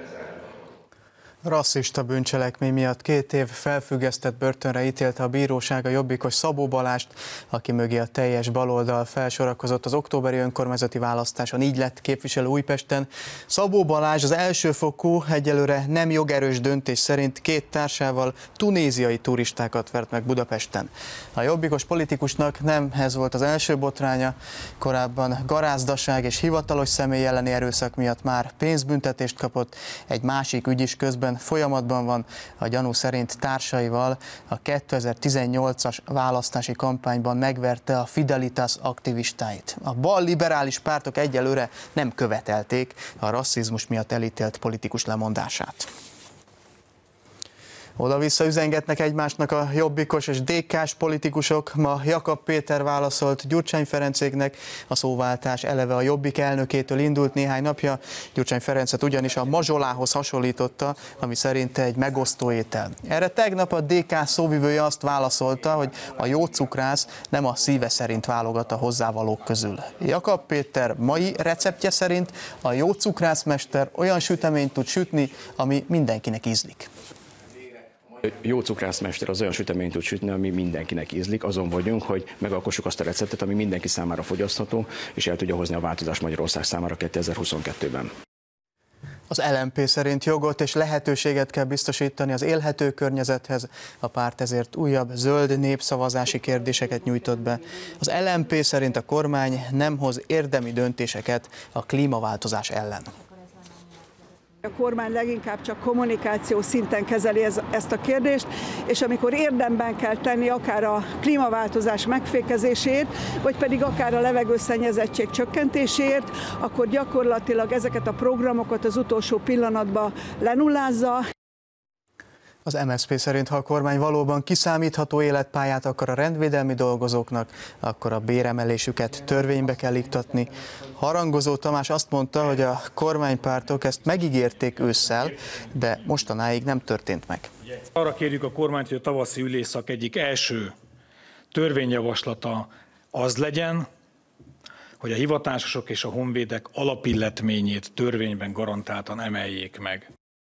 S1: Rasszista bűncselekmény miatt két év felfüggesztett börtönre ítélte a bíróság a jobbikos Szabó Balást, aki mögé a teljes baloldal felsorakozott az októberi önkormányzati választáson, így lett képviselő Újpesten. Szabó Balázs az elsőfokú, egyelőre nem jogerős döntés szerint két társával tunéziai turistákat vert meg Budapesten. A jobbikos politikusnak nem ez volt az első botránya, korábban garázdaság és hivatalos személy elleni erőszak miatt már pénzbüntetést kapott, egy másik ügy is közben folyamatban van, a gyanú szerint társaival a kétezer-tizennyolcas választási kampányban megverte a Fidelitas aktivistáit. A bal liberális pártok egyelőre nem követelték a rasszizmus miatt elítélt politikus lemondását. Oda-vissza üzengetnek egymásnak a jobbikos és dé ká-s politikusok. Ma Jakab Péter válaszolt Gyurcsány Ferencéknek, a szóváltás eleve a Jobbik elnökétől indult néhány napja. Gyurcsány Ferencet ugyanis a mazsolához hasonlította, ami szerint egy megosztó étel. Erre tegnap a dé ká szóvivője azt válaszolta, hogy a jó cukrász nem a szíve szerint válogat a hozzávalók közül. Jakab Péter mai receptje szerint a jó cukrászmester olyan süteményt tud sütni, ami mindenkinek ízlik.
S5: Jó cukrászmester az olyan süteményt tud sütni, ami mindenkinek ízlik. Azon vagyunk, hogy megalkossuk azt a receptet, ami mindenki számára fogyasztható, és el tudja hozni a változást Magyarország számára kétezer-huszonkettőben.
S1: Az el em pé szerint jogot és lehetőséget kell biztosítani az élhető környezethez. A párt ezért újabb zöld népszavazási kérdéseket nyújtott be. Az el em pé szerint a kormány nem hoz érdemi döntéseket a klímaváltozás ellen.
S6: A kormány leginkább csak kommunikáció szinten kezeli ez, ezt a kérdést, és amikor érdemben kell tenni akár a klímaváltozás megfékezéséért, vagy pedig akár a levegőszennyezettség csökkentéséért, akkor gyakorlatilag ezeket a programokat az utolsó pillanatban lenullázza.
S1: Az em es zé pé szerint, ha a kormány valóban kiszámítható életpályát akar a rendvédelmi dolgozóknak, akkor a béremelésüket törvénybe kell iktatni. Harangozó Tamás azt mondta, hogy a kormánypártok ezt megígérték ősszel, de mostanáig nem történt meg.
S8: Arra kérjük a kormányt, hogy a tavaszi ülésszak egyik első törvényjavaslata az legyen, hogy a hivatásosok és a honvédek alapilletményét törvényben garantáltan emeljék meg.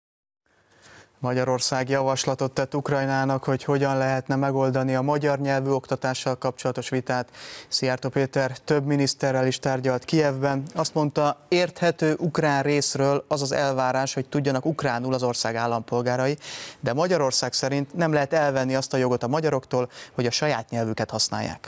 S1: Magyarország javaslatot tett Ukrajnának, hogy hogyan lehetne megoldani a magyar nyelvű oktatással kapcsolatos vitát. Szijjártó Péter több miniszterrel is tárgyalt Kijevben. Azt mondta, érthető ukrán részről az az elvárás, hogy tudjanak ukránul az ország állampolgárai, de Magyarország szerint nem lehet elvenni azt a jogot a magyaroktól, hogy a saját nyelvüket használják.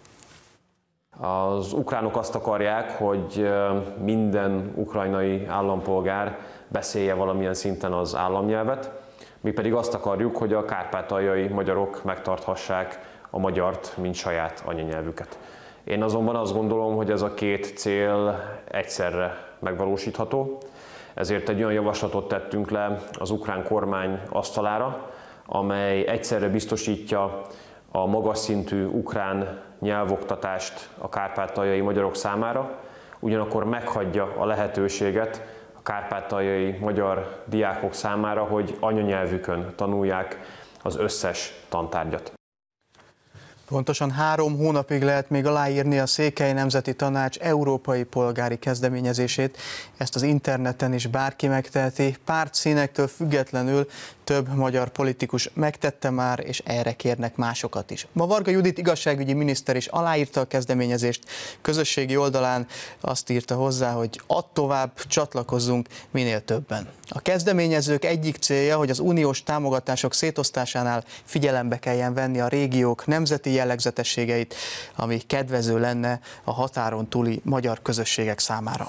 S9: Az ukránok azt akarják, hogy minden ukrajnai állampolgár beszélje valamilyen szinten az államnyelvet, mi pedig azt akarjuk, hogy a kárpátaljai magyarok megtarthassák a magyart, mint saját anyanyelvüket. Én azonban azt gondolom, hogy ez a két cél egyszerre megvalósítható, ezért egy olyan javaslatot tettünk le az ukrán kormány asztalára, amely egyszerre biztosítja a magas szintű ukrán nyelvoktatást a kárpátaljai magyarok számára, ugyanakkor meghagyja a lehetőséget a kárpátaljai magyar diákok számára, hogy anyanyelvükön tanulják az összes tantárgyat.
S1: Pontosan három hónapig lehet még aláírni a Székely Nemzeti Tanács európai polgári kezdeményezését. Ezt az interneten is bárki megteheti, pártszínektől függetlenül több magyar politikus megtette már, és erre kérnek másokat is. Ma Varga Judit igazságügyi miniszter is aláírta a kezdeményezést. Közösségi oldalán azt írta hozzá, hogy add tovább, csatlakozzunk minél többen. A kezdeményezők egyik célja, hogy az uniós támogatások szétosztásánál figyelembe kelljen venni a régiók nemzeti jellegzetességeit, ami kedvező lenne a határon túli magyar közösségek számára.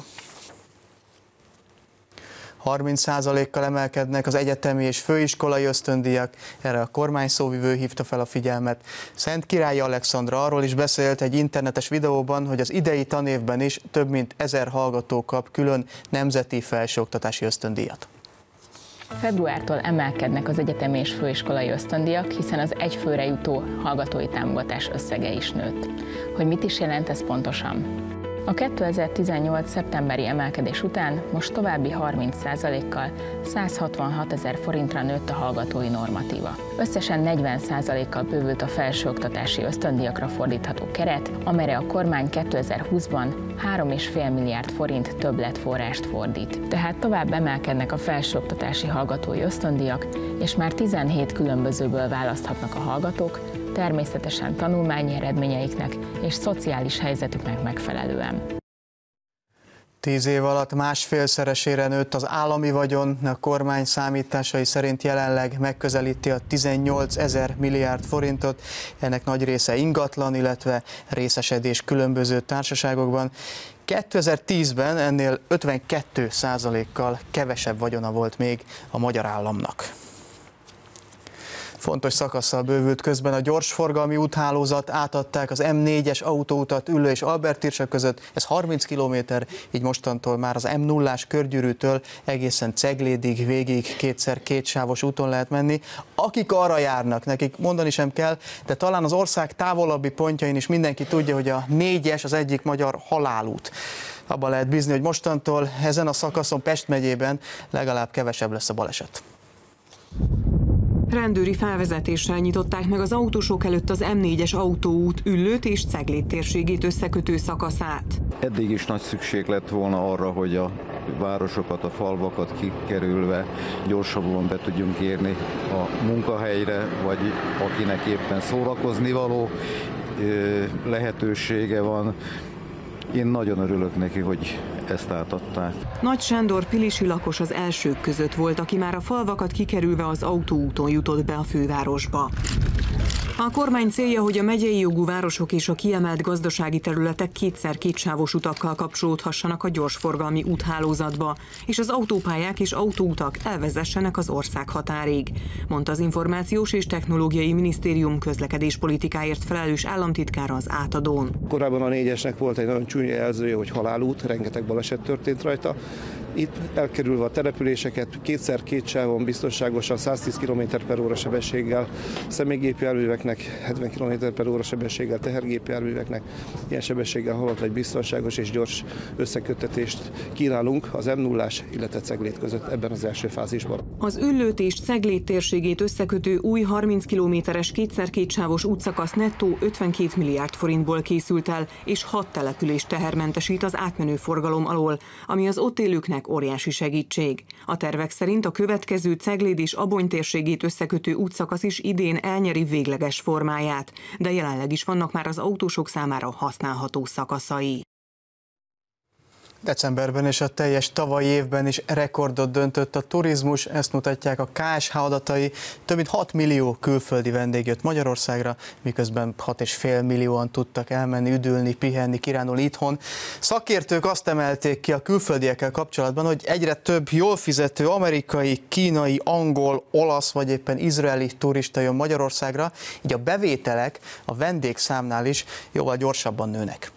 S1: harminc százalékkal emelkednek az egyetemi és főiskolai ösztöndíjak, erre a kormány szóvivő hívta fel a figyelmet. Szentkirályi Alexandra arról is beszélt egy internetes videóban, hogy az idei tanévben is több mint ezer hallgató kap külön nemzeti felsőoktatási ösztöndíjat.
S25: Februártól emelkednek az egyetemi és főiskolai ösztöndíjak, hiszen az egyfőre jutó hallgatói támogatás összege is nőtt. Hogy mit is jelent ez pontosan? A kétezer-tizennyolc. szeptemberi emelkedés után most további harminc százalékkal százhatvanhat ezer forintra nőtt a hallgatói normatíva. Összesen negyven százalékkal bővült a felsőoktatási ösztöndíjakra fordítható keret, amelyre a kormány kétezer-húszban három egész öt milliárd forint többletforrást fordít. Tehát tovább emelkednek a felsőoktatási hallgatói ösztöndíjak, és már tizenhét különbözőből választhatnak a hallgatók, természetesen tanulmányi eredményeiknek és szociális helyzetüknek megfelelően.
S1: Tíz év alatt másfélszeresére nőtt az állami vagyon, a kormány számításai szerint jelenleg megközelíti a tizennyolc ezer milliárd forintot, ennek nagy része ingatlan, illetve részesedés különböző társaságokban. kétezer-tízben ennél ötvenkettő százalékkal kevesebb vagyona volt még a magyar államnak. Fontos szakasszal bővült közben a gyorsforgalmi úthálózat, átadták az M négyes autóutat Üllő és Albertirsa között, ez harminc kilométer, így mostantól már az M nullás körgyűrűtől egészen Ceglédig végig kétszer kétsávos úton lehet menni. Akik arra járnak, nekik mondani sem kell, de talán az ország távolabbi pontjain is mindenki tudja, hogy a négyes az egyik magyar halálút. Abban lehet bízni, hogy mostantól ezen a szakaszon Pest megyében legalább kevesebb lesz a baleset.
S7: Rendőri felvezetéssel nyitották meg az autósok előtt az M négyes autóút Üllőt és Ceglét térségét összekötő szakaszát.
S10: Eddig is nagy szükség lett volna arra, hogy a városokat, a falvakat kikerülve gyorsabban be tudjunk érni a munkahelyre, vagy akinek éppen szórakozni való lehetősége van. Én nagyon örülök neki, hogy ezt átadták.
S7: Nagy Sándor pilisi lakos az elsők között volt, aki már a falvakat kikerülve az autóúton jutott be a fővárosba. A kormány célja, hogy a megyei jogú városok és a kiemelt gazdasági területek kétszer kétsávos utakkal kapcsolódhassanak a gyorsforgalmi úthálózatba, és az autópályák és autóutak elvezessenek az ország határig, mondta az Információs és Technológiai Minisztérium közlekedéspolitikáért felelős államtitkára az átadón.
S12: Korábban a négyesnek volt egy nagyon csúnya jelzője, hogy halálút, rengeteg baleset történt rajta. Itt elkerülve a településeket kétszer két sávon biztonságosan száztíz kilométer per óra sebességgel, személygépjárműveknek hetven kilométer per óra sebességgel, tehergépjárműveknek ilyen sebességgel haladva egy biztonságos és gyors összeköttetést kínálunk az M nullás, illetve Ceglét között ebben az első fázisban.
S7: Az Üllőt és Ceglét térségét összekötő új harminc kilométeres kétszer kétsávos útszakasz nettó ötvenkét milliárd forintból készült el, és hat települést tehermentesít az átmenő forgalom alól, ami az ott élőknek óriási segítség. A tervek szerint a következő Cegléd és Abony térségét összekötő útszakasz is idén elnyeri végleges formáját, de jelenleg is vannak már az autósok számára használható szakaszai.
S1: Decemberben és a teljes tavalyi évben is rekordot döntött a turizmus, ezt mutatják a ká es há adatai. Több mint hat millió külföldi vendég jött Magyarországra, miközben hat és fél millióan tudtak elmenni, üdülni, pihenni, kirándulni itthon. Szakértők azt emelték ki a külföldiekkel kapcsolatban, hogy egyre több jól fizető amerikai, kínai, angol, olasz vagy éppen izraeli turista jön Magyarországra, így a bevételek a vendégszámnál is jóval gyorsabban nőnek.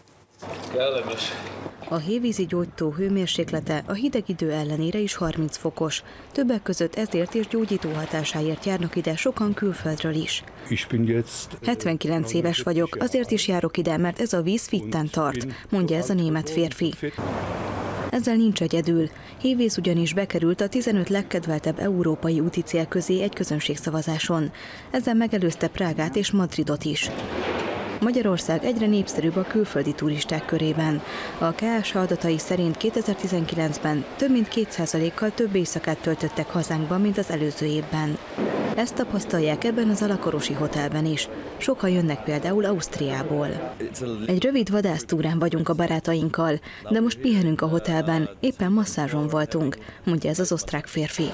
S13: Kellemes. A hévízi gyógytó hőmérséklete a hideg idő ellenére is harminc fokos. Többek között ezért és gyógyító hatásáért járnak ide sokan külföldről is. hetvenkilenc éves vagyok, azért is járok ide, mert ez a víz fitten tart, mondja ez a német férfi. Ezzel nincs egyedül. Hévíz ugyanis bekerült a tizenöt legkedveltebb európai úti cél közé egy közönségszavazáson. Ezzel megelőzte Prágát és Madridot is. Magyarország egyre népszerűbb a külföldi turisták körében. A ká es há adatai szerint kétezer-tizenkilencben több mint két százalékkal több éjszakát töltöttek hazánkban, mint az előző évben. Ezt tapasztalják ebben az alakorosi hotelben is. Sokan jönnek például Ausztriából. Egy rövid vadásztúrán vagyunk a barátainkkal, de most pihenünk a hotelben, éppen masszázson voltunk, mondja ez az osztrák férfi.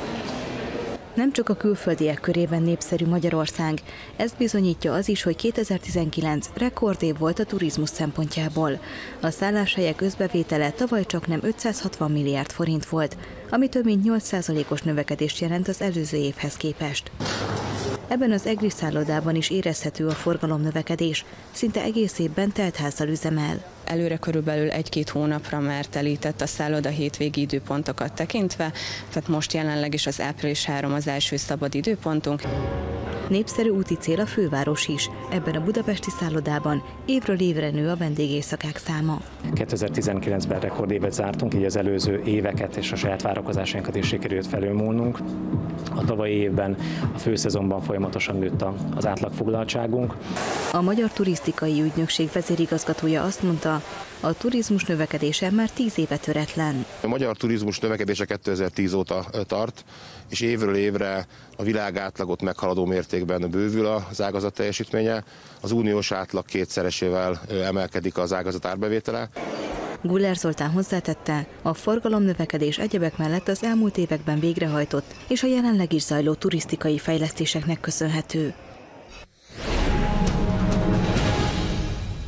S13: Nem csak a külföldiek körében népszerű Magyarország, ezt bizonyítja az is, hogy kétezer-tizenkilenc rekordév volt a turizmus szempontjából. A szálláshelyek összbevétele tavaly csaknem ötszázhatvan milliárd forint volt, ami több mint nyolc százalékos növekedést jelent az előző évhez képest. Ebben az egri szállodában is érezhető a forgalomnövekedés, szinte egész évben teltházzal üzemel.
S14: Előre körülbelül egy-két hónapra már telített a szálloda hétvégi időpontokat tekintve, tehát most jelenleg is az április harmadika az első szabad időpontunk.
S13: Népszerű úti cél a főváros is. Ebben a budapesti szállodában évről évre nő a vendégészakák száma.
S26: kétezer-tizenkilencben rekordévet zártunk, így az előző éveket és a saját várakozásainkat is sikerült felülmúlnunk. A tavalyi évben a főszezonban folyamatosan nőtt az átlagfoglaltságunk.
S13: A Magyar Turisztikai Ügynökség vezérigazgatója azt mondta, a turizmus növekedése már tíz éve töretlen.
S27: A magyar turizmus növekedése kétezer-tíz óta tart, és évről évre a világ átlagot meghaladó mértékben bővül az ágazat teljesítménye. Az uniós átlag kétszeresével emelkedik az ágazat árbevétele.
S13: Guller Zoltán hozzátette, a forgalomnövekedés egyebek mellett az elmúlt években végrehajtott és a jelenleg is zajló turisztikai fejlesztéseknek köszönhető.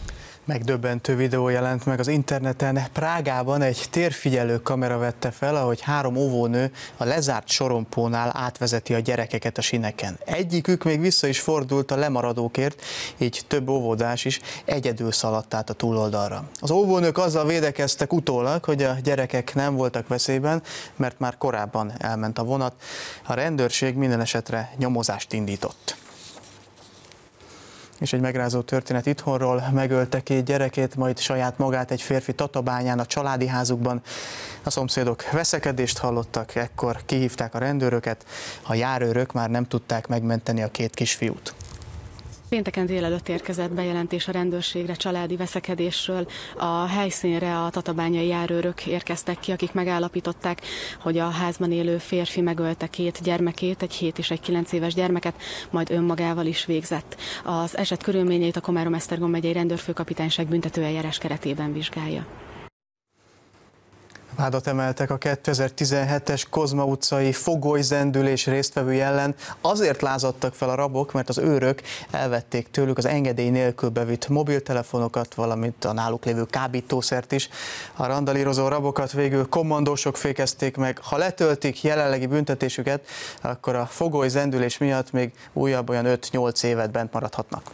S1: Megdöbbentő videó jelent meg az interneten. Prágában egy térfigyelő kamera vette fel, ahogy három óvónő a lezárt sorompónál átvezeti a gyerekeket a sineken. Egyikük még vissza is fordult a lemaradókért, így több óvodás is egyedül szaladt át a túloldalra. Az óvónők azzal védekeztek utólag, hogy a gyerekek nem voltak veszélyben, mert már korábban elment a vonat. A rendőrség minden esetre nyomozást indított. És egy megrázó történet itthonról: megölte két gyerekét, majd saját magát egy férfi Tatabányán a családi házukban. A szomszédok veszekedést hallottak, ekkor kihívták a rendőröket, a járőrök már nem tudták megmenteni a két kisfiút.
S11: Pénteken délelőtt érkezett bejelentés a rendőrségre családi veszekedésről. A helyszínre a tatabányai járőrök érkeztek ki, akik megállapították, hogy a házban élő férfi megölte két gyermekét, egy hét és egy kilenc éves gyermeket, majd önmagával is végzett. Az eset körülményeit a Komárom-Esztergom megyei rendőrfőkapitányság büntetőeljárás keretében vizsgálja.
S1: Vádat emeltek a kétezer-tizenhetes Kozma utcai fogolyzendülés résztvevői ellen. Azért lázadtak fel a rabok, mert az őrök elvették tőlük az engedély nélkül bevitt mobiltelefonokat, valamint a náluk lévő kábítószert is. A randalírozó rabokat végül kommandósok fékezték meg. Ha letöltik jelenlegi büntetésüket, akkor a fogolyzendülés miatt még újabb olyan öt-nyolc évet bent maradhatnak.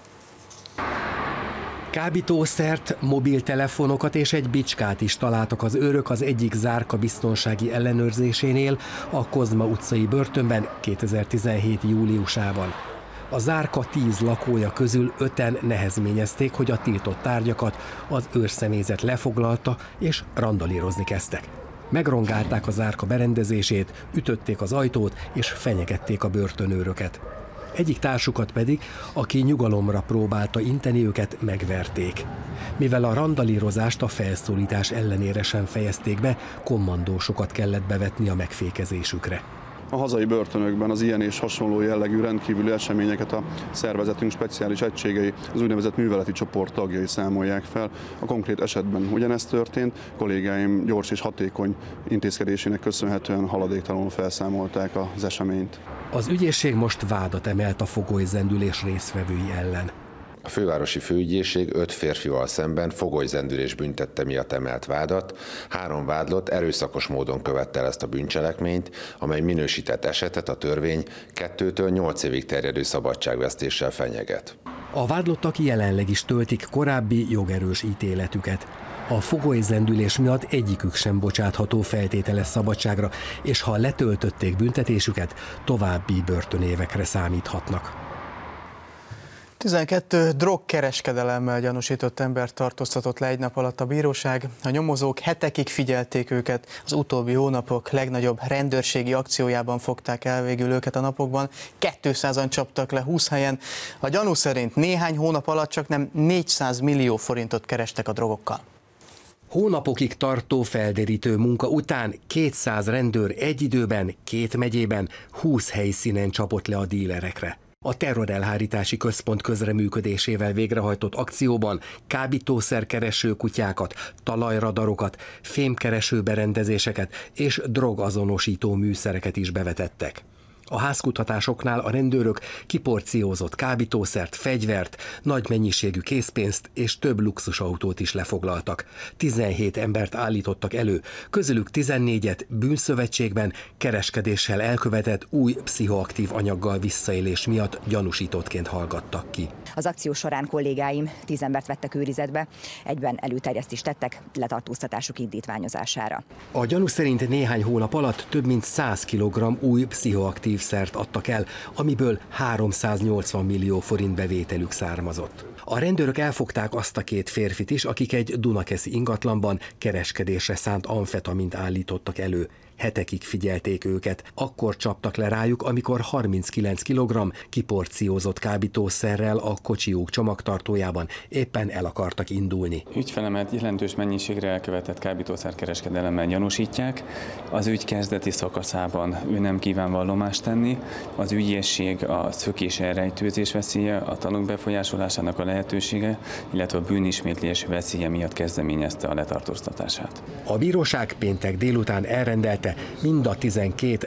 S15: Kábítószert, mobiltelefonokat és egy bicskát is találtak az őrök az egyik zárka biztonsági ellenőrzésénél a Kozma utcai börtönben kétezer-tizenhét júliusában. A zárka tíz lakója közül öten nehezményezték, hogy a tiltott tárgyakat az őrszemélyzet lefoglalta és randalírozni kezdtek. Megrongálták a zárka berendezését, ütötték az ajtót és fenyegették a börtönőröket. Egyik társukat pedig, aki nyugalomra próbálta inteni őket, megverték. Mivel a randalírozást a felszólítás ellenére sem fejezték be, kommandósokat kellett bevetni a megfékezésükre.
S16: A hazai börtönökben az ilyen és hasonló jellegű rendkívüli eseményeket a szervezetünk speciális egységei, az úgynevezett műveleti csoport tagjai számolják fel. A konkrét esetben ugyanezt történt, kollégáim gyors és hatékony intézkedésének köszönhetően haladéktalanul felszámolták az eseményt.
S15: Az ügyészség most vádat emelt a fogolyzendülés résztvevői ellen.
S17: A fővárosi főügyészség öt férfival szemben fogolyzendülés büntette miatt emelt vádat. Három vádlott erőszakos módon követte el ezt a bűncselekményt, amely minősített esetet a törvény kettőtől nyolc évig terjedő szabadságvesztéssel fenyeget.
S15: A vádlottak jelenleg is töltik korábbi jogerős ítéletüket. A fogolyzendülés miatt egyikük sem bocsátható feltételes szabadságra, és ha letöltötték büntetésüket, további börtönévekre számíthatnak.
S1: tizenkét drogkereskedelemmel gyanúsított embert tartóztatott le egy nap alatt a bíróság. A nyomozók hetekig figyelték őket, az utóbbi hónapok legnagyobb rendőrségi akciójában fogták el végül őket a napokban. kétszázan csaptak le húsz helyen. A gyanú szerint néhány hónap alatt csak nem négyszáz millió forintot kerestek a drogokkal.
S15: Hónapokig tartó felderítő munka után kétszáz rendőr egy időben, két megyében, húsz helyszínen csapott le a dílerekre. A terrorelhárítási központ közreműködésével végrehajtott akcióban kábítószerkereső kutyákat, talajradarokat, fémkereső berendezéseket és drogazonosító műszereket is bevetettek. A házkutatásoknál a rendőrök kiporciózott kábítószert, fegyvert, nagy mennyiségű készpénzt és több luxusautót is lefoglaltak. tizenhét embert állítottak elő, közülük tizennégyet bűnszövetségben kereskedéssel elkövetett új pszichoaktív anyaggal visszaélés miatt gyanúsítottként hallgattak ki.
S19: Az akció során kollégáim tíz embert vettek őrizetbe, egyben előterjesztést tettek letartóztatásuk indítványozására.
S15: A gyanú szerint néhány hónap alatt több mint száz kilogramm új pszichoaktív szert adtak el, amiből háromszáznyolcvan millió forint bevételük származott. A rendőrök elfogták azt a két férfit is, akik egy dunakeszi ingatlanban kereskedésre szánt amfetamint állítottak elő. Hetekig figyelték őket, akkor csaptak le rájuk, amikor harminckilenc kilogramm kiporciózott kábítószerrel a kocsijuk csomagtartójában éppen el akartak indulni.
S21: Ügyfelemet jelentős mennyiségre elkövetett kábítószerkereskedelemmel gyanúsítják. Az ügy kezdeti szakaszában ő nem kíván vallomást tenni. Az ügyészség a szökés elrejtőzés veszélye, a tanúk befolyásolásának a lehetősége, illetve a bűnismétlés veszélye miatt kezdeményezte a letartóztatását.
S15: A bíróság péntek délután elrendelte mind a tizenkét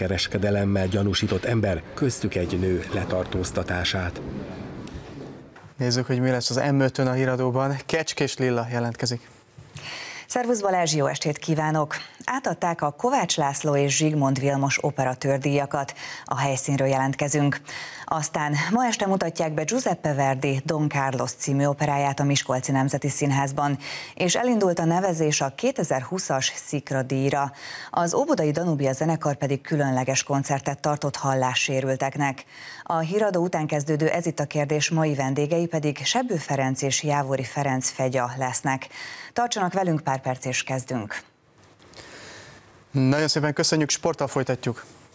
S15: drogkereskedelemmel gyanúsított ember, köztük egy nő letartóztatását.
S1: Nézzük, hogy mi lesz az em ötön a híradóban. Kecskés Lilla jelentkezik.
S2: Szervusz Balázs, jó estét kívánok! Átadták a Kovács László és Zsigmond Vilmos operatőrdíjakat. A helyszínről jelentkezünk. Aztán ma este mutatják be Giuseppe Verdi Don Carlos című operáját a Miskolci Nemzeti Színházban, és elindult a nevezés a kétezer-húszas Szikra díjra. Az óbudai Danubia zenekar pedig különleges koncertet tartott hallássérülteknek. A híradó után kezdődő Ez itt a kérdés mai vendégei pedig Sebbő Ferenc és Jávori Ferenc Fegya lesznek. Tartsanak velünk, pár perc és kezdünk.
S1: Nagyon szépen köszönjük, sporttal folytatjuk.